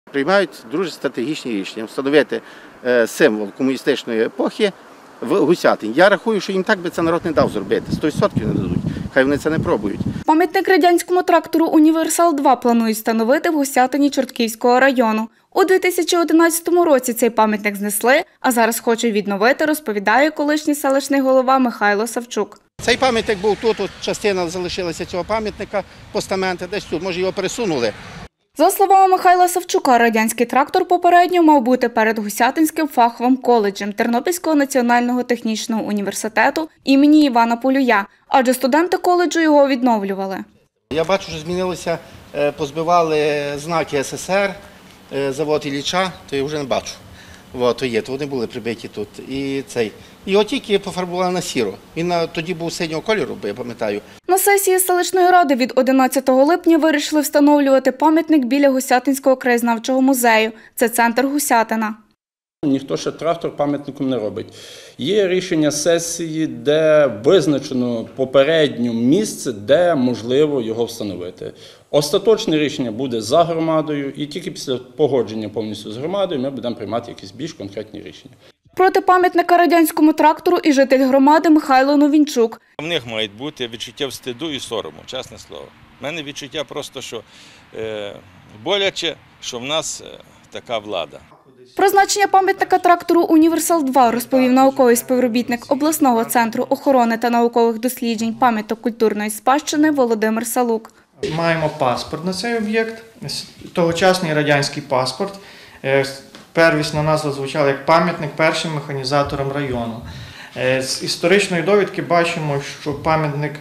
Приймають дуже стратегічні рішення встановити символ комуністичної епохи в Гусятині. Я рахую, що їм так би це народ не дав зробити. 100% не дадуть. Хай вони це не пробують. Пам'ятник радянському трактору «Універсал-2» планують встановити в Гусятині Чортківського району. У 2011 році цей пам'ятник знесли, а зараз хочуть відновити, розповідає колишній селищний голова Михайло Савчук. Цей пам'ятник був тут, частина залишилася цього пам'ятника, постамента, десь тут, може його пересунули. За словами Михайла Савчука, радянський трактор попередньо мав бути перед Гусятинським фаховим коледжем Тернопільського національного технічного університету імені Івана Полюя, адже студенти коледжу його відновлювали. Я бачу, що змінилося, позбивали знаки СССР, завод Ілліча, то я вже не бачу. То вони були прибиті тут. Його тільки пофарбували на сіро. Він тоді був синього кольору, я пам'ятаю. На сесії селищної ради від 11 липня вирішили встановлювати пам'ятник біля Гусятинського краєзнавчого музею. Це центр Гусятина. Ніхто ще трактор пам'ятником не робить. Є рішення сесії, де визначено попередньо місце, де можливо його встановити. Остаточне рішення буде за громадою, і тільки після погодження повністю з громадою ми будемо приймати якісь більш конкретні рішення. Проти пам'ятника радянському трактору і житель громади Михайло Новінчук. В них мають бути відчуття стиду і сорому, чесне слово. У мене відчуття просто, що боляче, що в нас така влада. Про значення пам'ятника трактору «Універсал-2» розповів науковий співробітник обласного центру охорони та наукових досліджень пам'яток культурної спадщини Володимир Салук. Маємо паспорт на цей об'єкт, тогочасний радянський паспорт. Первісна назва звучала як пам'ятник першим механізаторам району. З історичної довідки бачимо, що пам'ятник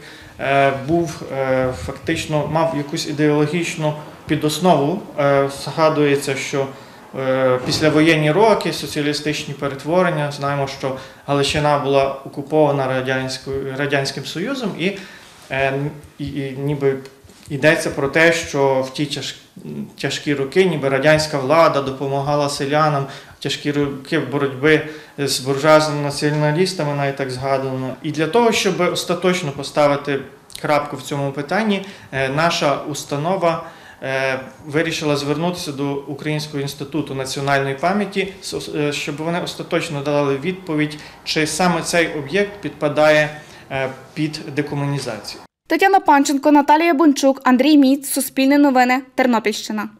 фактично мав якусь ідеологічну підоснову. Згадується, що післявоєнні роки, соціалістичні перетворення, знаємо, що Галичина була окупована Радянським Союзом і ніби йдеться про те, що в ті тяжкі роки ніби радянська влада допомагала селянам в тяжкі роки боротьби з буржуазними націоналістами, навіть так згадано. І для того, щоб остаточно поставити крапку в цьому питанні, наша установа вирішила звернутися до Українського інституту національної пам'яті, щоб вони остаточно дали відповідь, чи саме цей об'єкт підпадає під декомунізацію. Тетяна Панченко, Наталія Бончук, Андрій Міц, Суспільне новини, Тернопільщина.